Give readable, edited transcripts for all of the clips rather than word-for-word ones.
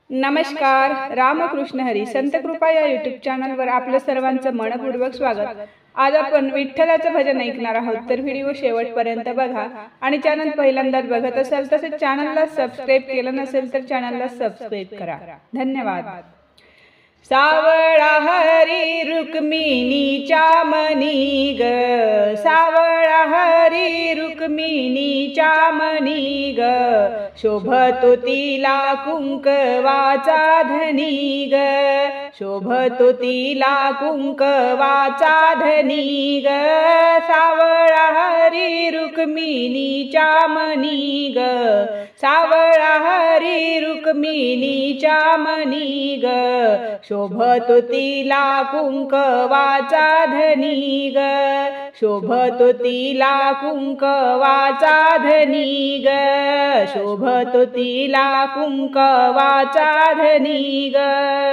नमस्कार. रामकृष्ण हरी संत कृपा या यूट्यूब चॅनलवर आपलं सर्वांचं मनपूर्वक स्वागत. आज आपण विठ्ठलाचं भजन ऐकणार आहोत, तर व्हिडिओ शेवटपर्यंत बघा. आणि चॅनल पहिल्यांदाच बघत असाल तसेच चॅनलला सबस्क्राइब केलं नसेल तर चॅनलला सबस्क्राइब करा. धन्यवाद. सावळा हरी रुक्मिणीच्या मनी ग, सावळा हरी रुक्मिणीच्या मनी ग, शोभतो तिला कुंकवाचा धनी ग, शोभतो तिला कुंकवाचा धनी ग, सावळा हरी रुक्मिणीच्या मनी ग, सावळा हरी रुक्मिणीच्या मनी ग, शोभतो तिला कुंकवाचा धनी ग, शोभतो तिला कुंकवाचा धनी ग, शोभतो तिला कुंकवाचा धनी ग.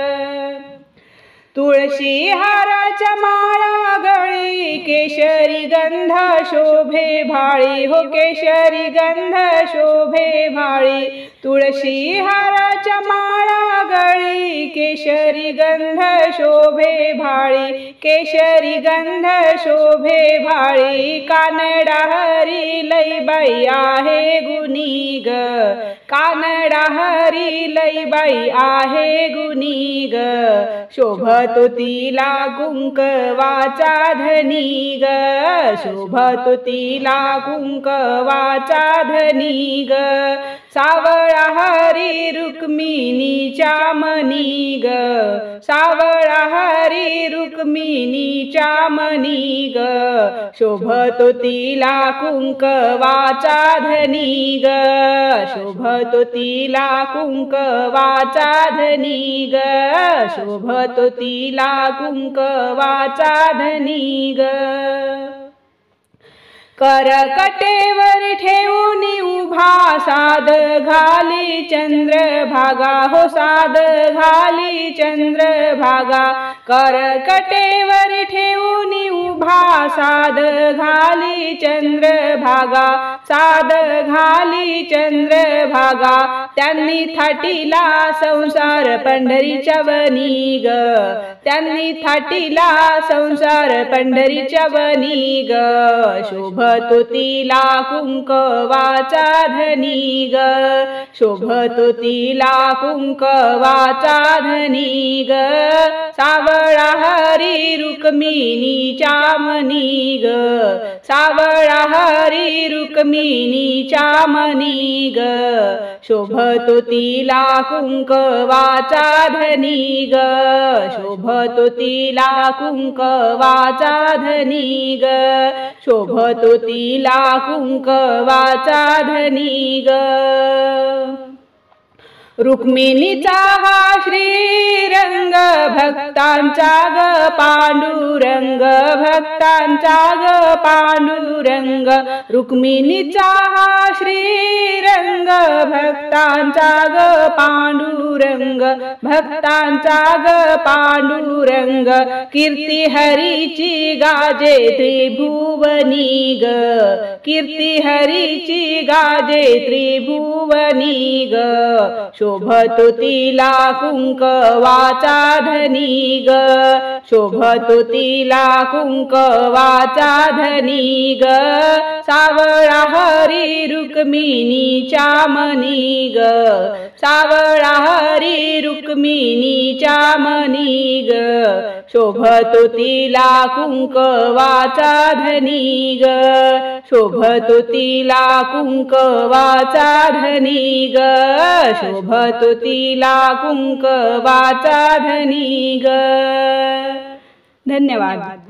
तुळशी हाराच्या माळा गळी, केशरी गंध शोभे भाळी हो, केशरी गंध शोभे भाळी, तुळशी हाराच्या माळा गळी, केशरी गंध शोभे भाळी, केशरी गंध शोभे भाळी, कानडा हरी लईबाई आहे गुणी ग, कानडा हरी लईबाई आहे गुणी ग, शोभतो तिला कुंकवाचा धनी ग, शोभतो तिला कुंकवाचा धनी ग, सावळा हरी रुक्मिणीच्या मनी ग, सावळा हरी रुक्मिणीच्या मनी ग, शोभतो तिला कुंकवाचा धनी ग, शोभतो तिला कुंकवाचा धनी ग, शोभतो तिला कुंकवाचा धनी ग. करकटेवर ठेवून उभा साद घाली चंद्रभागा हो, साद घाली चंद्रभागा, करकटेवर ठेवून उभा साद घाली चंद्रभागा, साद घाली चंद्रभागा, त्यांनी थाटीला संसार पंढरीच्या वनी ग, त्यांनी थाटीला संसार पंढरीच्या वनी ग, शोभतो तिला कुंकवाचा धनी ग, शोभतो तिला कुंकवाचा धनी ग, सावळा हरी रुक्मिणीच्या मनी ग, सावळा हरी रुक्मिणीच्या मनी ग, शोभतो तिला कुंकवाचा धनी ग, शोभतो तिला कुंकवाचा धनी ग, शोभतो तिला कुंकवाचा धनी ग. रुक्मिणीचा हा श्रीरंग भक्तांचा ग पांडुरंग, भक्तांचा ग पांडुरंग, रुक्मिणीचा हा श्रीरंग भक्तांचा ग पांडुरंग, भक्तांचा ग पांडुरंग, कीर्ती हरीची गाजे त्रिभुवनी ग, कीर्ती हरीची गाजे त्रिभुवनी ग, शोभतो तिला कुंकवाचा धनी ग, शोभतो तिला कुंकवाचा धनी ग, सावळा हरी रुक्मिणीच्या मनी ग, सावळा हरी रुक्मिणीच्या मनी ग, शोभतो तिला कुंकवाचा धनी ग, शोभतो तिला कुंकवाचा धनी ग, शोभतो तिला कुंकवाचा धनी ग. धन्यवाद.